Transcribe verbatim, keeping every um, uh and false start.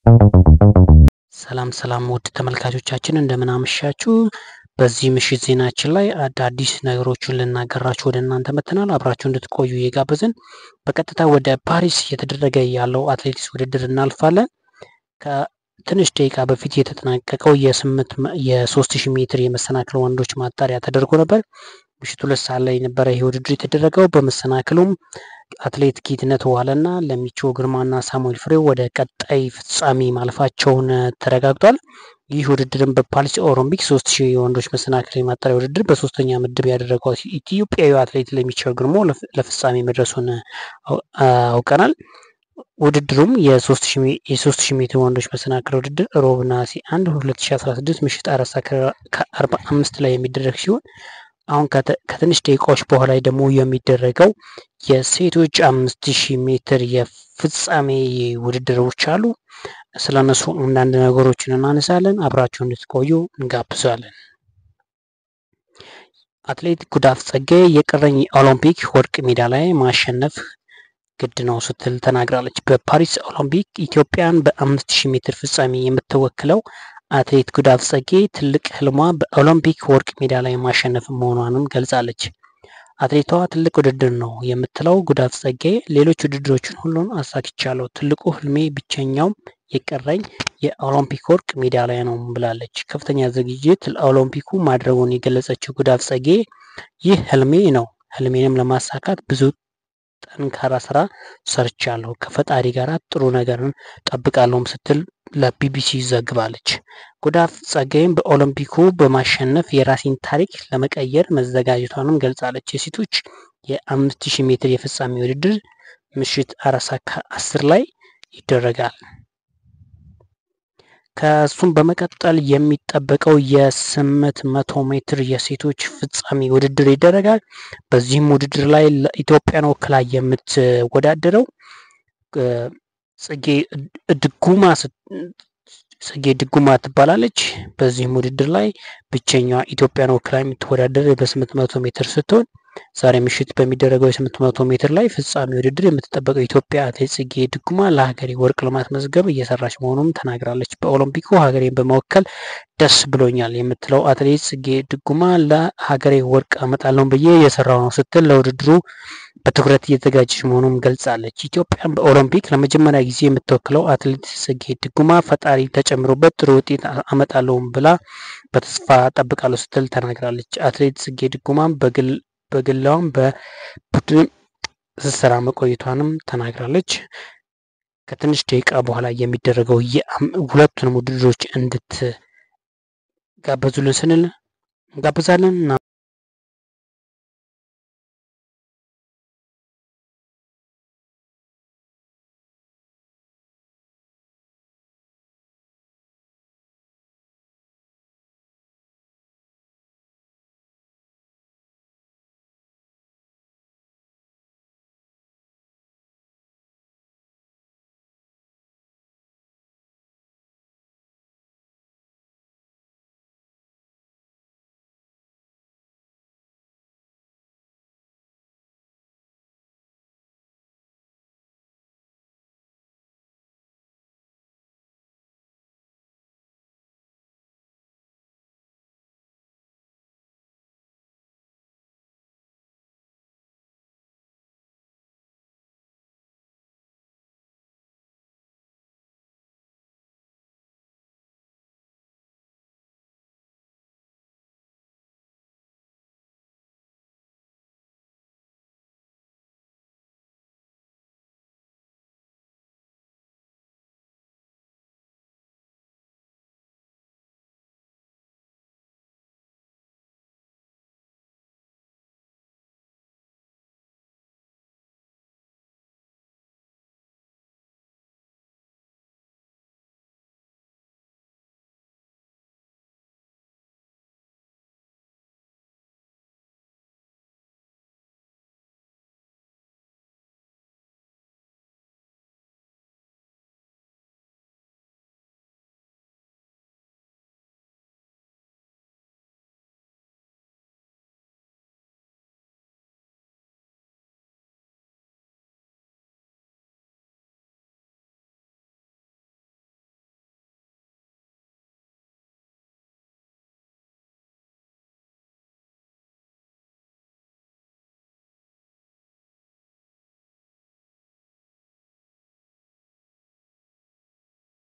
ሰላም ሰላም ውድ ተመልካቾቻችን እንደምን አመሻችሁ። በዚህ ምሽት ዜናችን ላይ አዳዲስ ነገሮችን ልናገራችሁ ወደ እናንተ መጥተናል። አብራችሁ እንድትቆዩ እየጋበዝን በቀጥታ ወደ ፓሪስ እየተደረገ ያለው አትሌቲክስ ውድድር እናልፋለን። ከትንሽ ደቂቃ በፊት የተጠናቀቀው የስምንት የሶስት ሺህ ሜትር የመሰናክል ወንዶች ማጣሪያ ተደርጎ ነበር። ምሽቱ ሁለት ሰዓት ላይ የነበረ ይህ ውድድር የተደረገው። በመሰናክሉም አትሌት ጌትነት ዋለና ለሚቾ ግርማና ሳሙኤል ፍሬው ወደ ቀጣይ ፍጻሜ ማለፋቸውን ተረጋግጧል። ይህ ውድድርም በፓሪስ ኦሎምፒክ ሶስት ሺህ የወንዶች መሰናክል የማጣሪያ ውድድር በሶስተኛ ምድብ ያደረገው ኢትዮጵያዊ አትሌት ለሚቾ ግርማ ለፍጻሜ መድረሱን አውቀናል። ውድድሩም የሶስት ሺህ ሜትር ወንዶች መሰናክል ውድድር ሮብ ነሐሴ አንድ ሁለት ሺህ አስራ ስድስት ምሽት አራት ሰዓት ከአርባ አምስት ላይ የሚደረግ ሲሆን አሁን ከትንሽ ደቂቃዎች በኋላ ደግሞ የሚደረገው የሴቶች አምስት ሺህ ሜትር የፍጻሜ ውድድሮች አሉ። ስለነሱ አንዳንድ ነገሮችን እናነሳለን። አብራችሁ እንድትቆዩ እንጋብዛለን። አትሌት ጉዳፍ ጸጋዬ የቀረኝ ኦሎምፒክ ወርቅ ሜዳሊያ ማሸነፍ ግድ ነው ስትል ተናግራለች። በፓሪስ ኦሎምፒክ ኢትዮጵያን በአምስት ሺህ ሜትር ፍጻሜ የምትወክለው አትሌት ጉዳፍ ጸጋዬ ትልቅ ህልሟ በኦሎምፒክ ወርቅ ሜዳሊያ ማሸነፍ መሆኗንም ገልጻለች። አትሌቷ ትልቅ ውድድር ነው የምትለው ጉዳፍ ጸጋዬ ሌሎች ውድድሮችን ሁሉን አሳክቻለሁ፣ ትልቁ ህልሜ ብቸኛው የቀረኝ የኦሎምፒክ ወርቅ ሜዳሊያ ነው ብላለች። ከፍተኛ ዝግጅት ለኦሎምፒኩ ማድረጉን የገለጸችው ጉዳፍ ጸጋዬ ይህ ህልሜ ነው፣ ህልሜንም ለማሳካት ብዙ ጠንካራ ስራ ሰርቻለሁ፣ ከፈጣሪ ጋር ጥሩ ነገርን ጠብቃለሁም ስትል ለቢቢሲ ዘግባለች። ጉዳፍ ጸጋዬም በኦሎምፒኩ በማሸነፍ የራሴን ታሪክ ለመቀየር መዘጋጀቷንም ገልጻለች። የሴቶች የአምስት ሺህ ሜትር የፍጻሜ ውድድር ምሽት አራት ሰዓት ከአስር ላይ ይደረጋል። ከሱም በመቀጠል የሚጠበቀው የስምንት መቶ ሜትር የሴቶች ፍጻሜ ውድድር ይደረጋል። በዚህም ውድድር ላይ ለኢትዮጵያን ወክላ የምትወዳደረው ጽጌ ድጉማ ጽጌ ድጉማ ትባላለች። በዚህም ውድድር ላይ ብቸኛዋ ኢትዮጵያን ወክላ የምትወዳደር በስምንት መቶ ሜትር ስትሆን ዛሬ ምሽት በሚደረገው የስምንት መቶ ሜትር ላይ ፍጻሜ ውድድር የምትጠበቀው ኢትዮጵያ አትሌት ጽጌ ድጉማ ለሀገሬ ወርቅ ለማስመዝገብ እየሰራች መሆኑን ተናግራለች። በኦሎምፒኩ ሀገሬን በመወከል ደስ ብሎኛል የምትለው አትሌት ጽጌ ድጉማ ለሀገሬ ወርቅ አመጣለሁ ብዬ እየሰራው ነው ስትል ለውድድሩ በትኩረት እየተዘጋጀች መሆኑን ገልጻለች። ኢትዮጵያን በኦሎምፒክ ለመጀመሪያ ጊዜ የምትወክለው አትሌት ጽጌ ድጉማ ፈጣሪ ተጨምሮበት ጥሩ ውጤት አመጣለሁ ብላ በተስፋ ጠብቃለሁ ስትል ተናግራለች። አትሌት ጽጌ ድጉማ በግል በግላውም በቡድን ስትሰራ መቆየቷንም ተናግራለች። ከትንሽ ደቂቃ በኋላ የሚደረገው የሁለቱንም ውድድሮች እንድትጋበዙልን ስንል እንጋብዛለን።